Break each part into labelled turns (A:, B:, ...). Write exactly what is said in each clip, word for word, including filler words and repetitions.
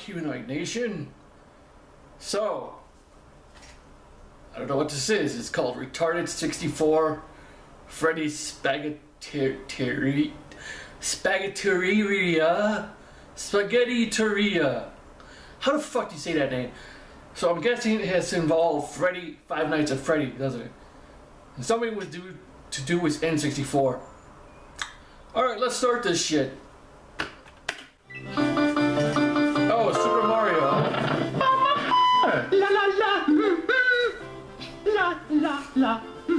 A: humanoid nation. So, I don't know what this is. It's called Retarded sixty-four Freddy's spaghettiria. Spaghettiria. Spaghettiria. How the fuck do you say that name? So I'm guessing it has to involve Freddy, Five Nights at Freddy, doesn't it? And something was due to do with N sixty-four. Alright, let's start this shit. Oh, Super Mario.
B: La la la. La la la.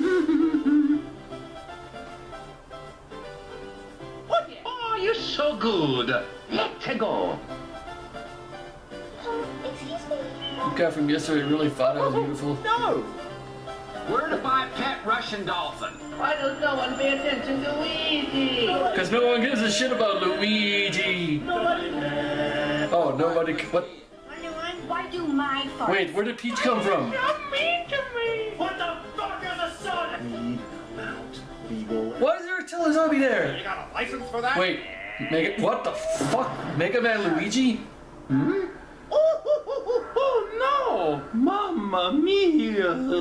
B: Oh, yeah. Oh, you're so good. Let's go.
C: Excuse me.
A: The guy from yesterday really thought I was beautiful.
B: No.
D: Where to buy a pet Russian dolphin?
B: Why does no one pay attention to Luigi?
A: Because no one gives a shit about Luigi.
B: Nobody.
A: Oh, nobody. What?
C: Why do my fault?
A: Wait, where did Peach come from?
B: You're mean to me.
D: What the fuck is a soda?
E: Read, mount, legal.
A: Why is there a Teletubby there?
D: You got a license for that?
A: Wait, Mega. What the fuck? Mega Man Luigi?
B: Hmm? Oh, oh, oh, oh, oh no! Mamma mia! No!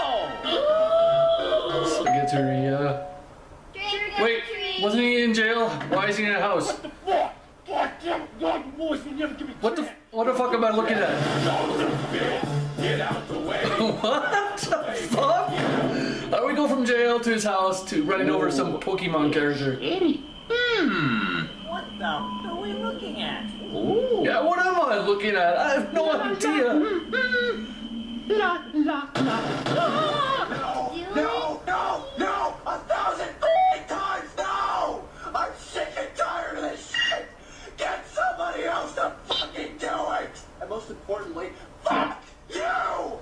A: Spaghettiria. Wait, wasn't he in jail? Why is he in a house?
B: What the fuck? God damn God, boys, you never give me
A: What the what the fuck am I looking at?
D: Get out the way.
A: What the fuck? How do we go from jail to his house to running over some Pokemon character?
B: Eddie. Hmm.
F: What the are we looking at?
B: Oh.
A: Yeah, what am I looking at? I have no idea.
B: La la la.
D: No, no, no, no! A thousand fucking times no! I'm sick and tired of this shit! Get somebody else to fucking do it! And most importantly, fuck you!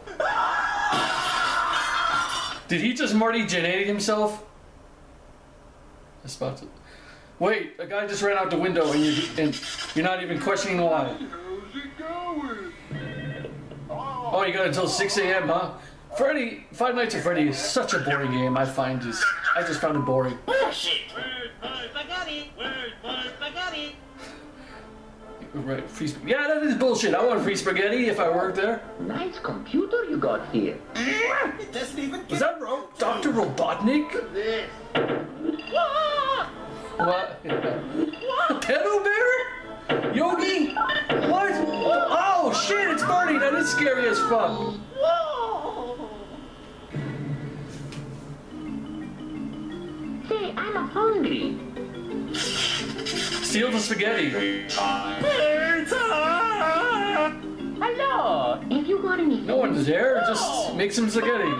A: Did he just Marty Jannetty himself? That's about to... Wait, a guy just ran out the window and you're, and you're not even questioning why.
D: How's it going?
A: Oh, you got until six A M, huh? Freddy, Five Nights at Freddy is such a boring game. I find just, I just found it boring.
F: Bullshit! Where's my spaghetti? Where's my spaghetti?
A: Right, free sp yeah, that is bullshit. I want free spaghetti if I worked there.
B: Nice computer you got here.
D: It doesn't even
A: Was that Ro Doctor Robotnik?
D: this.
A: What? Pedo Bear? Yogi? What? Oh shit, it's Barney. That is scary as fuck.
B: Whoa! Hey, I'm hungry.
A: Steal the spaghetti.
B: Hello. Have you got any?
A: No one's there. Just make some spaghetti.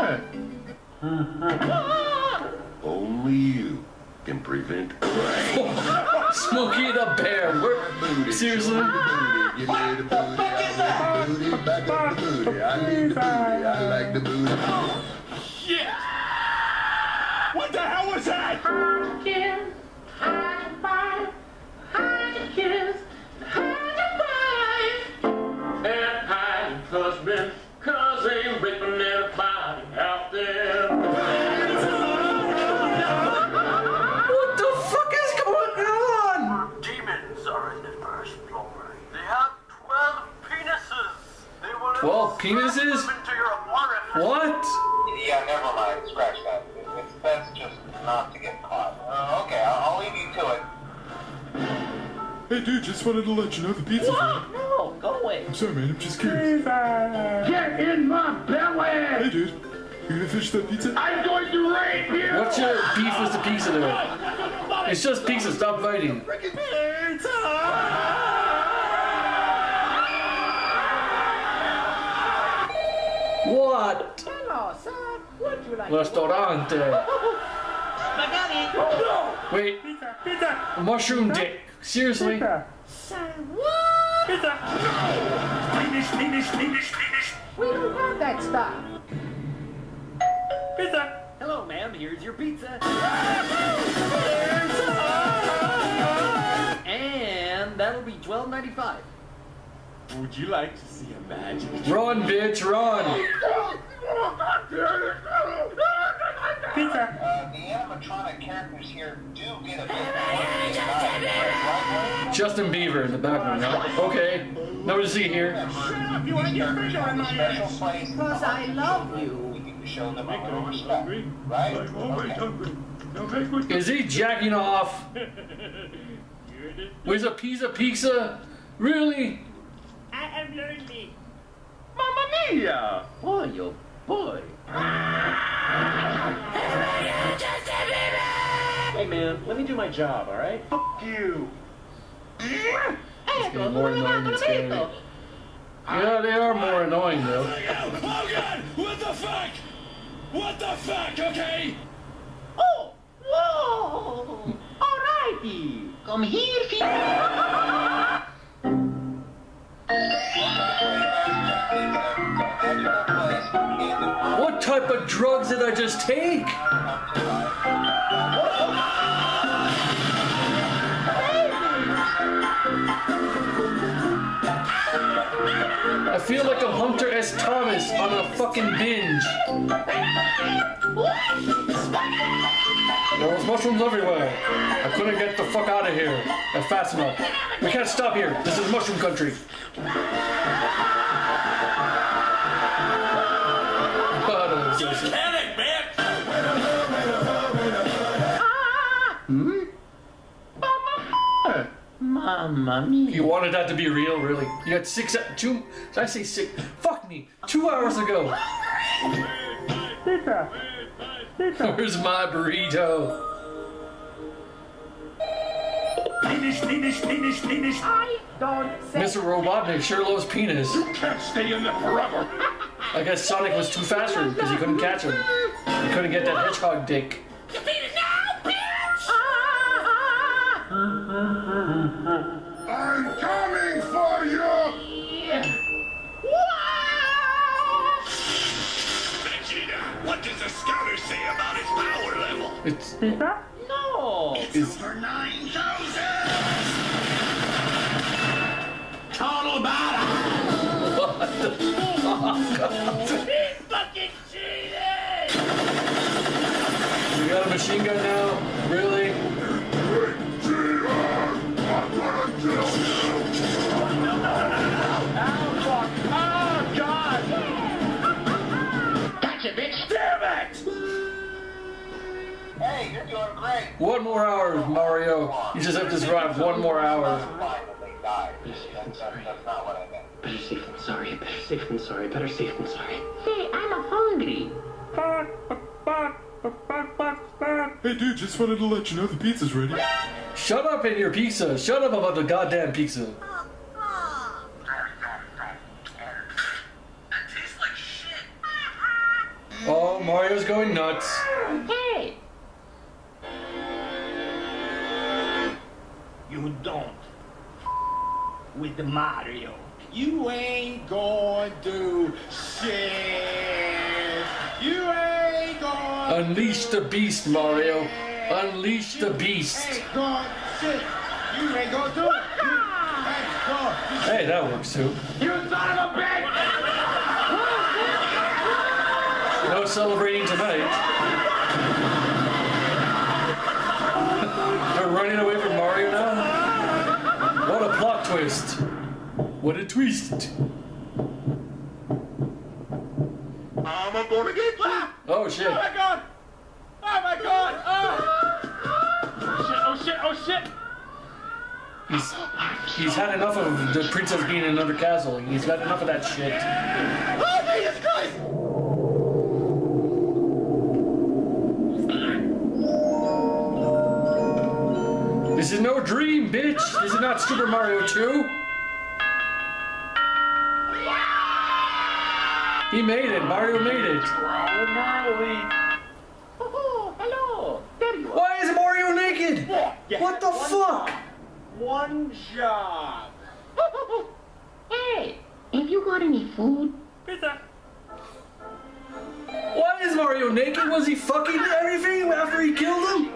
E: Only you can prevent crime.
A: Smokey the Bear. We're, seriously?
E: Give me the booty, I want the booty, back up the booty. I need the booty, I like the booty.
D: Shit! What the hell was that?
B: Hard to kiss, hard to fight, hard to kiss, hard to fight.
G: And hide husband, cause they ain't ripping everybody out there.
A: What the fuck is going on?
G: Demons are in the first floor. They have twelve penises. They will
A: Twelve penises?
G: into your orifice.
A: What?
H: Yeah, never mind. Scratch that. It's best just not to get caught. Uh, okay, I'll, I'll leave you to it.
E: Hey dude, just wanted to let you know the pizza's ready.
F: No, go away.
E: I'm sorry man, I'm just curious.
B: Get in my belly.
E: Hey dude, you gonna finish that pizza?
B: I'm going to rape you.
A: What's your beef with the pizza there? It's just pizza. Stop fighting. What?
F: Hello, son. Would you like
A: Restaurante.
F: spaghetti?
A: Wait. Mushroom dick. Seriously?
F: Son, what?
G: Finish, finish, finish, finish.
F: We don't have that stuff.
G: Pizza.
F: Hello, ma'am. Here's your pizza. And that'll be twelve ninety-five.
G: Would you like to see a magic?
A: Run, bitch, run.
G: Pizza.
H: Uh, the animatronic characters here do get a bit more.
A: Justin Bieber in the background. Huh? Okay. Nobody to see here.
B: Shut up, you want to get finger on my
H: Special
B: ass.
H: place.
C: Because I love you.
H: We can show them
F: Make
H: a little
F: I'm
H: respect,
F: hungry.
H: right?
F: I'm always
H: Okay.
F: hungry. Now make what
A: Is he jacking off?
F: You're the
A: With a piece of pizza? Really?
F: I am lonely.
G: Mamma mia! Boy, oh boy. Hey man, let me do my job, alright? Fuck you.
A: It's getting more annoying than scary. Yeah, they are more annoying though.
D: Oh God! What the fuck? What the fuck? Okay.
G: Oh! Whoa! Alrighty! Come here,
A: What type of drugs did I just take? I feel like I'm Hunter S. Thomas on a fucking binge. There was mushrooms everywhere. I couldn't get the fuck out of here fast enough. We can't stop here. This is mushroom country.
D: Just panic, man.
G: Hmm? Mamma mia.
A: You wanted that to be real, really? You got six, two, did I say six? Fuck me. Two hours ago. Where's my burrito?
D: Penis, penis, penis, penis.
C: I don't say.
A: Mister Robotnik sure loves penis.
D: Can't stay in there forever.
A: I guess Sonic was too fast for him because he couldn't catch him. He couldn't get that hedgehog dick.
B: You beat it now, bitch!
E: I'm coming for you!
D: Vegeta, what does the scouter say about his power level?
A: It's
G: No!
A: it's
D: Over nine thousand. Total battle.
A: what the fuck?
B: He fucking cheated!
A: You got a machine gun now? Really?
E: I'm gonna kill you!
G: Oh, God!
B: Gotcha, bitch! Damn it!
H: Hey, you're doing great.
A: One more hour, Mario. You just have to survive one more hour.
H: Fine that they died. That's, that's, that's not what I meant.
G: Better safe than sorry, better safe than sorry, better safe than sorry.
B: Hey, I'm hungry.
I: Hey dude, just wanted to let you know the pizza's ready.
A: Shut up in your pizza. Shut up about the goddamn pizza.
D: That tastes like shit.
A: Oh, Mario's going nuts.
B: Hey!
J: You don't with the Mario. You ain't gonna do shit. You ain't gonna
A: Unleash the beast, Mario. Unleash the beast.
J: ain't gonna shit. You ain't gonna do it. You ain't gonna
A: Hey, that works too.
J: You son of a bitch!
A: No celebrating tonight. They're running away from Mario now? What a plot twist. What a twist.
D: I'm gonna get you.
A: Oh shit.
J: Oh my god! Oh my god! Oh!
G: Oh shit, oh shit!
A: He's, he's had enough of the princess being in another castle. He's got enough of that shit.
J: Oh Jesus Christ!
A: This is no dream, bitch. This is not Super Mario two. He made it. Mario made it.
G: Oh, hello! There you are.
A: Why is Mario naked? What the fuck?
J: One job.
B: Hey! Have you got any food?
G: Pizza.
A: Why is Mario naked? Was he fucking everything after he killed him?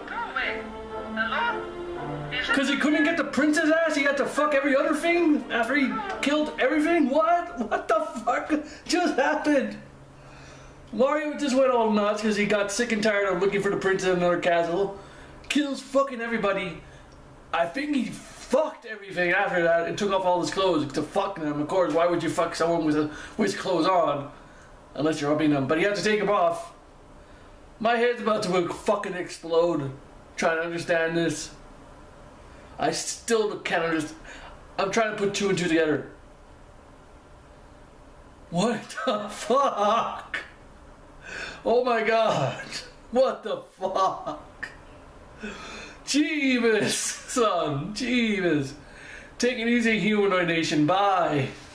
A: Because he couldn't get the princess ass, he had to fuck every other thing after he killed everything? What? What the fuck just happened? Mario just went all nuts because he got sick and tired of looking for the princess in another castle. Kills fucking everybody. I think he fucked everything after that and took off all his clothes to fuck them. Of course, why would you fuck someone with, a, with his clothes on? Unless you're rubbing them. But he had to take them off. My head's about to fucking explode trying to understand this. I still can't understand. I'm trying to put two and two together. What the fuck? Oh my god. What the fuck? Jeebus, son. Jeebus. Take it easy, Humanoid Nation. Bye.